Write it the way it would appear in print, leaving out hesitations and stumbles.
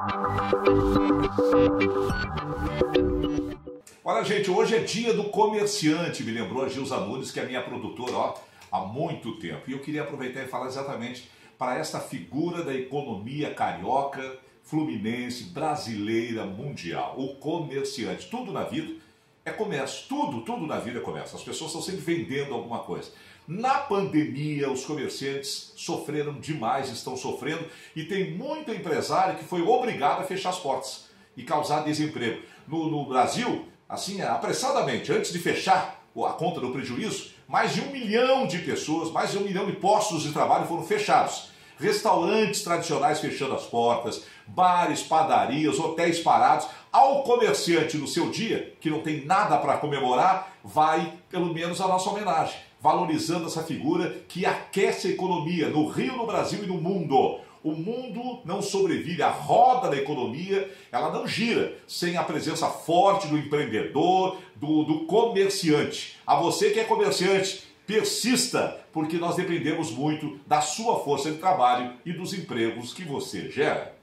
Olha, gente, hoje é dia do comerciante, me lembrou a Gilza Nunes, que é minha produtora, ó, há muito tempo. E eu queria aproveitar e falar exatamente para esta figura da economia carioca, fluminense, brasileira, mundial. O comerciante. Tudo na vida é comércio. Tudo na vida é comércio. As pessoas estão sempre vendendo alguma coisa. Na pandemia, os comerciantes sofreram demais, estão sofrendo, e tem muito empresário que foi obrigado a fechar as portas e causar desemprego. No Brasil, assim, apressadamente, antes de fechar a conta do prejuízo, mais de 1 milhão de pessoas, mais de 1 milhão de postos de trabalho foram fechados. Restaurantes tradicionais fechando as portas, bares, padarias, hotéis parados. Ao comerciante no seu dia, que não tem nada para comemorar, vai pelo menos a nossa homenagem, valorizando essa figura que aquece a economia no Rio, no Brasil e no mundo. O mundo não sobrevive, a roda da economia, ela não gira sem a presença forte do empreendedor, do comerciante. A você que é comerciante, persista, porque nós dependemos muito da sua força de trabalho e dos empregos que você gera.